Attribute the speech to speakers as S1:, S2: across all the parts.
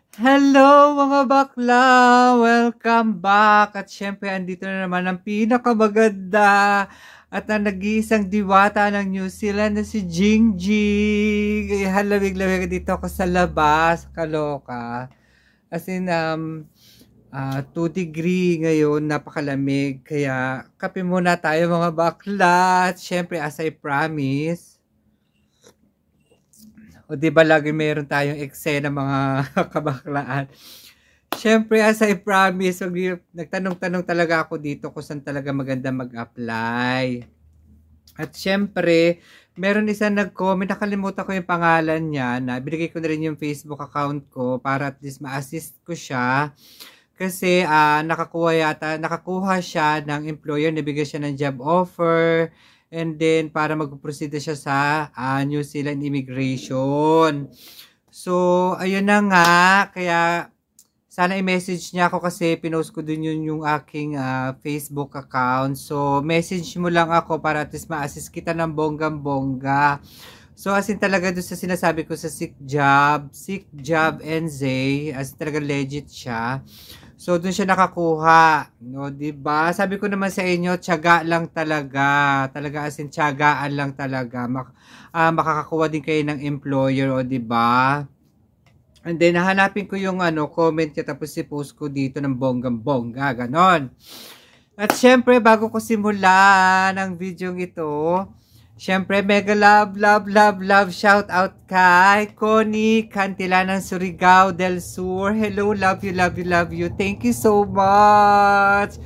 S1: Hello mga bakla! Welcome back! At syempre, andito na naman ang pinakamaganda at ang nag-iisang diwata ng New Zealand na si Jing Jing. Halamig-lamig dito ako sa labas, kaloka. As in, 2 degree ngayon, napakalamig. Kaya, kape muna tayo mga bakla. At syempre, as I promise, o di ba lagi meron tayong eksena mga kabaklaan. Siyempre, as I promise, nagtanong-tanong talaga ako dito kung saan talaga maganda mag-apply. At siyempre, meron isang nag-comment, nakalimutan ko yung pangalan niya, na binigay ko na rin yung Facebook account ko para at least ma-assist ko siya. Kasi nakakuha siya ng employer, nabigyan siya ng job offer, and then para mag-proceed siya sa New Zealand immigration. So, ayun na nga, kaya sana i-message niya ako kasi pinost ko din yung aking Facebook account. So, message mo lang ako para at least ma-assist kita ng bonggang-bongga. So, as in talaga doon sa sinasabi ko sa Sick Job NZ, as in talaga legit siya. So, doon siya nakakuha. No, 'di ba? Sabi ko naman sa inyo, tiyaga lang talaga. Talaga as in tiyagaan lang talaga. Makakakuha din kayo ng employer, o 'di ba? And then, hahanapin ko yung comment niya tapos i-post ko dito ng bonggang-bongga, ganon. At syempre, bago ko simulan ang video ito, syempre, mega love, shout out kay Connie Cantila ng Surigao del Sur. Hello, love you. Thank you so much.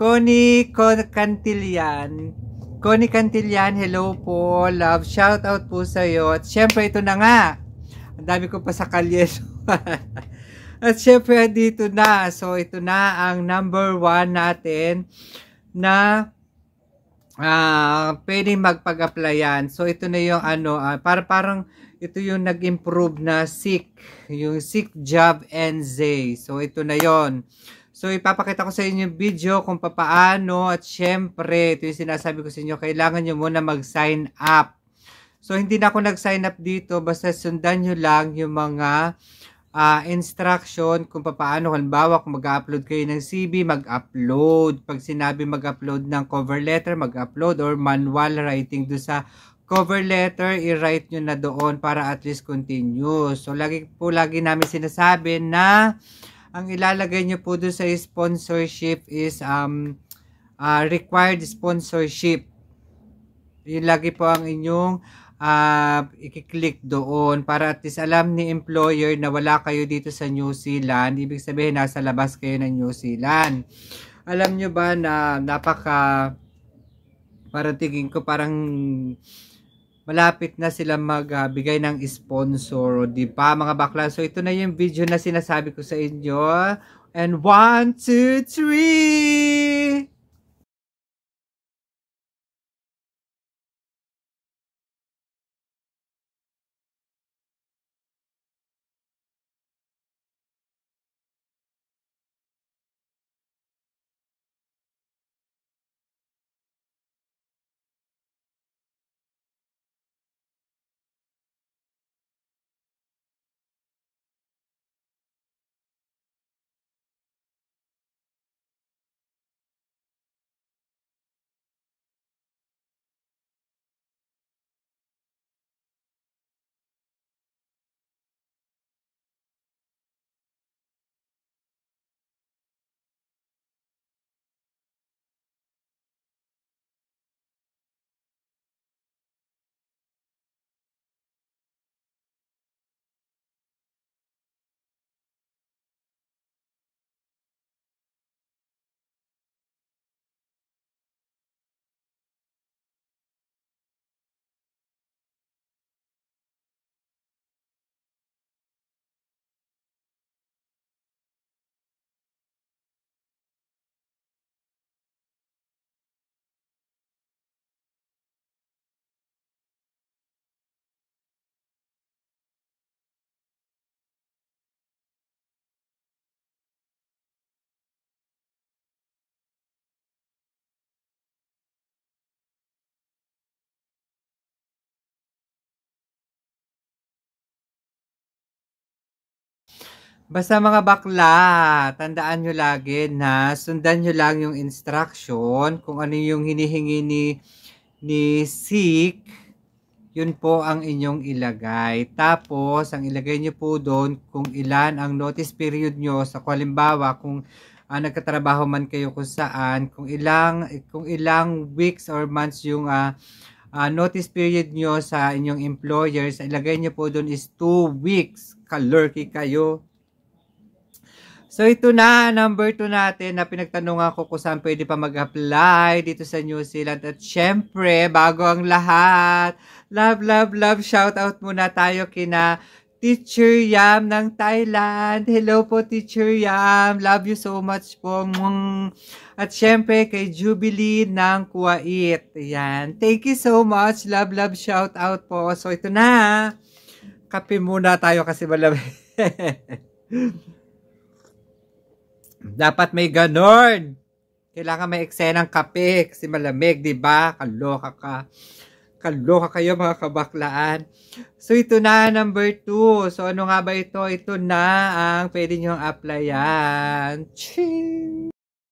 S1: Connie Cantilian, hello po, love, shout out po sa'yo. At syempre, ito na nga, ang dami ko pa sa kalye. At syempre, dito na. So, ito na ang number 1 natin na pwedeng magpag-applyan. So, ito na yung parang ito yung nag-improve na yung Sick Job NZ. So, ito na yon. So, ipapakita ko sa inyo yung video kung papaano, at syempre, ito yung sinasabi ko sa inyo, kailangan nyo muna mag-sign up. So, hindi na ako nag-sign up dito, basta sundan nyo lang yung mga instruction kung paano. Halimbawa, kung mag-upload kayo ng CV, mag-upload. Pag sinabi mag-upload ng cover letter, mag-upload, or manual writing do sa cover letter, i-write nyo na doon para at least continue. So, lagi namin sinasabi na ang ilalagay nyo po doon sa sponsorship is required sponsorship. Yun lagi po ang inyong i-click doon para at least alam ni employer na wala kayo dito sa New Zealand. Ibig sabihin, nasa labas kayo ng New Zealand. Alam nyo ba na parang tingin ko parang malapit na sila magbigay ng sponsor, di ba mga bakla? So, ito na yung video na sinasabi ko sa inyo. And 1, 2, 3! Basta mga bakla, tandaan nyo lagi na sundan nyo lang yung instruction kung ano yung hinihingi ni Seek, yun po ang inyong ilagay. Tapos, ang ilagay nyo po doon kung ilan ang notice period nyo sa halimbawa kung nagkatrabaho man kayo kung saan, kung ilang weeks or months yung notice period nyo sa inyong employers, ilagay nyo po doon is 2 weeks. Kalurky kayo. So, ito na, number 2 natin na pinagtanungan ko kung saan pwede pa mag-apply dito sa New Zealand. At syempre, bago ang lahat, love, shout out muna tayo kina Teacher Yam ng Thailand. Hello po, Teacher Yam. Love you so much po. At syempre, kay Jubilee ng Kuwait. Ayan. Thank you so much. Love, shout out po. So, ito na. Kape muna tayo kasi malamig. Dapat may ganon. Kailangan may eksenang kape kasi malamig, di ba? Kaloka kayo mga kabaklaan. So, ito na, number 2. So, ano nga ba ito? Ito na ang pwede nyong applyan. Ching!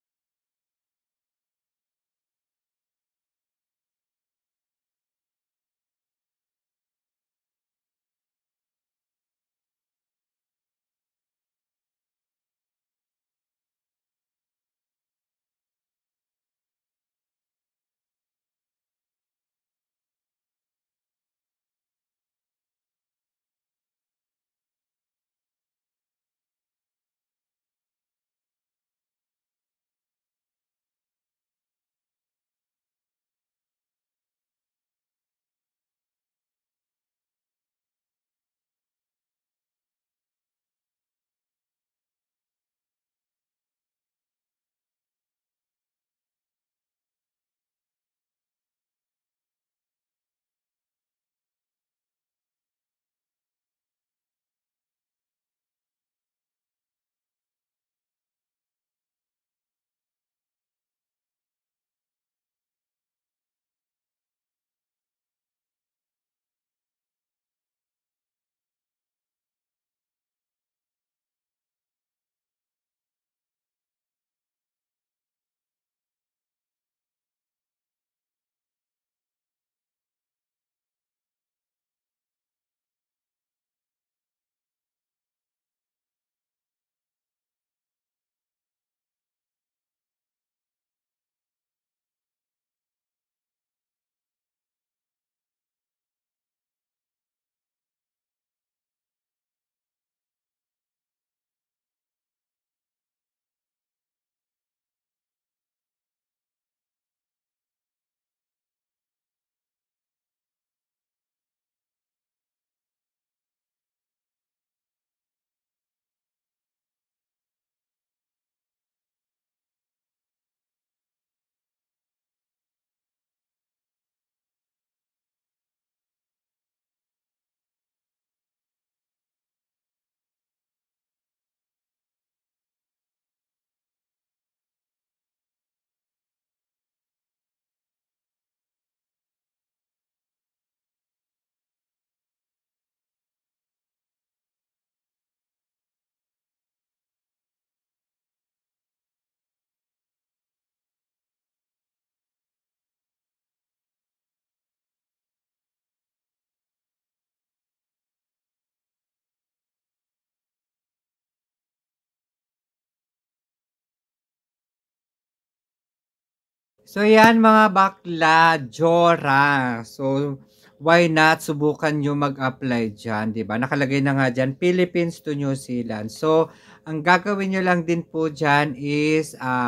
S1: So, yan mga bakla, Jora. So, why not subukan nyo mag-apply dyan, di ba? Nakalagay na nga dyan, Philippines to New Zealand. So, ang gagawin nyo lang din po dyan is,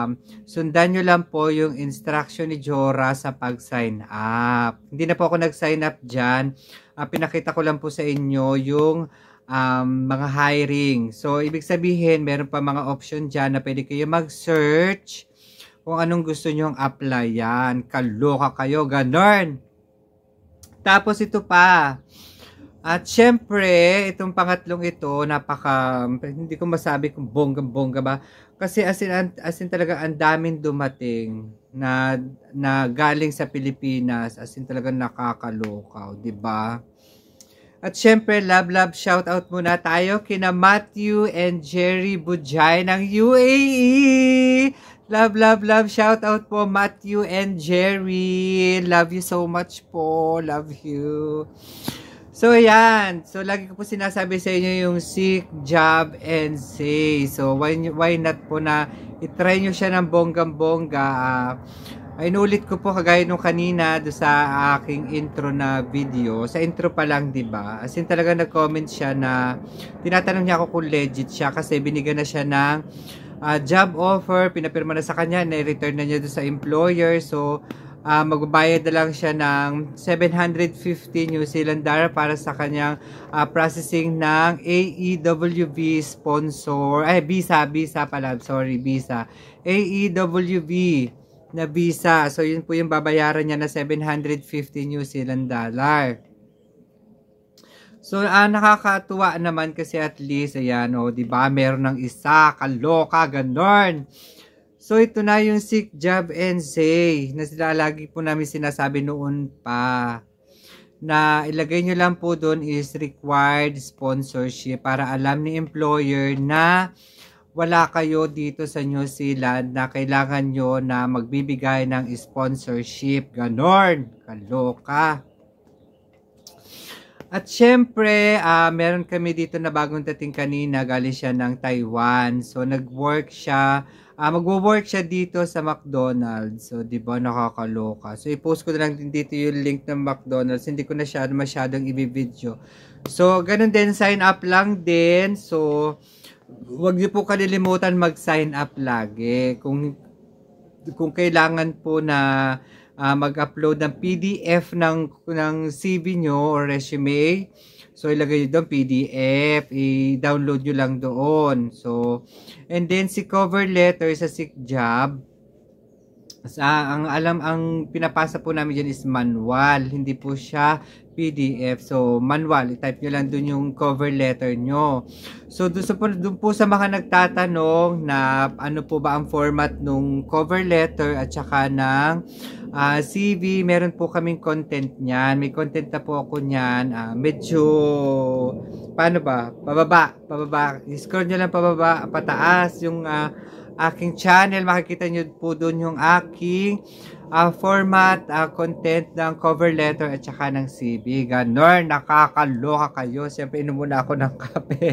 S1: sundan nyo lang po yung instruction ni Jora sa pag-sign up. Hindi na po ako nag-sign up dyan. Pinakita ko lang po sa inyo yung mga hiring. So, ibig sabihin, meron pa mga option dyan na pwede kayo mag-search kung anong gusto nyong applyan. Kaloka kayo, ganon. Tapos ito pa. At syempre, itong pangatlong ito, hindi ko masabi kung bongga-bongga ba. Kasi as in talaga, ang daming dumating na galing sa Pilipinas. As in talaga nakakaloka, di ba? At syempre, love shoutout muna tayo kina Matthew and Jerry Bujay ng UAE. Love shoutout po Matthew and Jerry. Love you so much po. Love you. So, yan. So, lagi ko po sinasabi sa inyo yung seek, job, and say. So, why not po na itry nyo siya ng bonggang-bongga. Ay, inulit ko po kagaya nung kanina do sa aking intro na video. Sa intro pa lang, diba? As in talaga nag-comment siya na tinatanong niya ako kung legit siya kasi binigyan na siya ng job offer, pinapirma na sa kanya, na-return na niya do sa employer. So, magbabayad na lang siya ng 750 New Zealand dollar para sa kanyang processing ng AEWV sponsor. Visa pala. Sorry, visa. AEWV na visa. So, yun po yung babayaran niya na 750 New Zealand dollar. So, nakakatuwa naman kasi at least, ayan, diba, meron ng isa, kaloka, ganon. So, ito na yung seek, job, and say, na sila lagi po namin sinasabi noon pa, na ilagay nyo lang po doon is required sponsorship para alam ni employer na wala kayo dito sa New Zealand na kailangan nyo na magbibigay ng sponsorship. Ganon. Kaloka. At syempre, meron kami dito na bagong dating kanina. Galing siya ng Taiwan. So, nag-work siya. Magwo-work siya dito sa McDonald's. So, di ba nakakaloka. So, i-post ko na lang din dito yung link ng McDonald's. Hindi ko na masyadong i-video. So, ganun din. Sign up lang din. So, huwag niyo po kalilimutan mag-sign up lagi. Kung kailangan po na mag-upload ng PDF ng CV nyo or resume, so ilagay nyo doon PDF, i-download nyo lang doon. So, and then si cover letter sa sick job, ang pinapasa po namin dyan is manual, hindi po siya PDF. So, manual, i-type nyo lang dun yung cover letter nyo. So, dun po sa mga nagtatanong na ano po ba ang format nung cover letter at saka ng CV, meron po kaming content nyan. May content na po ako nyan. Medyo, paano ba? Pababa. I-scroll nyo lang pababa, pataas yung aking channel. Makikita nyo po dun yung aking format, content ng cover letter at saka ng CV. Ganon, nakakaloka kayo. Siyempre, inom muna ako ng kape.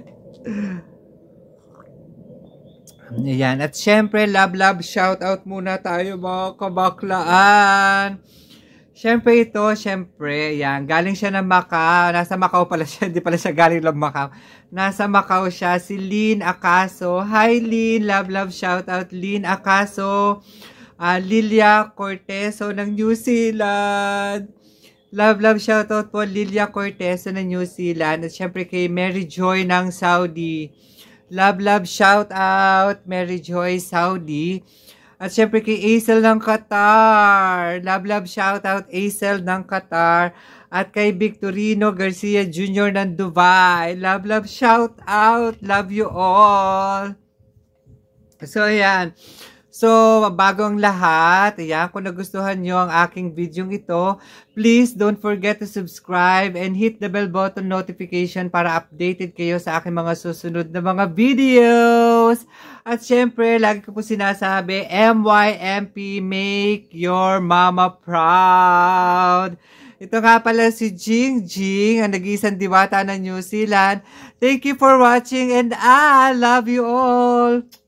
S1: Ayan. At siyempre, love shoutout muna tayo mga kabaklaan. Siyempre ito, yan. Galing siya ng Macau. Nasa Macau pala siya. Hindi pala siya galing ng Macau. Nasa Macau siya. Si Lynn Acaso. Hi Lynn. Love shoutout Lynn Acaso. Lilia Corteso ng New Zealand. Love shoutout po Lilia Corteso ng New Zealand. At syempre kay Mary Joy ng Saudi. Love shoutout Mary Joy Saudi. At syempre kay Aisel ng Qatar. Love shoutout Aisel ng Qatar. At kay Victorino Garcia Jr. ng Dubai. Love shoutout. Love you all. So ayan. So, bago ang lahat, ayan, kung nagustuhan nyo ang aking video ito, please don't forget to subscribe and hit the bell button notification para updated kayo sa aking mga susunod na mga videos. At syempre, lagi ko po sinasabi, MYMP, make your mama proud. Ito nga pala si Jhing, ang nag-iisang diwata ng New Zealand. Thank you for watching and I love you all.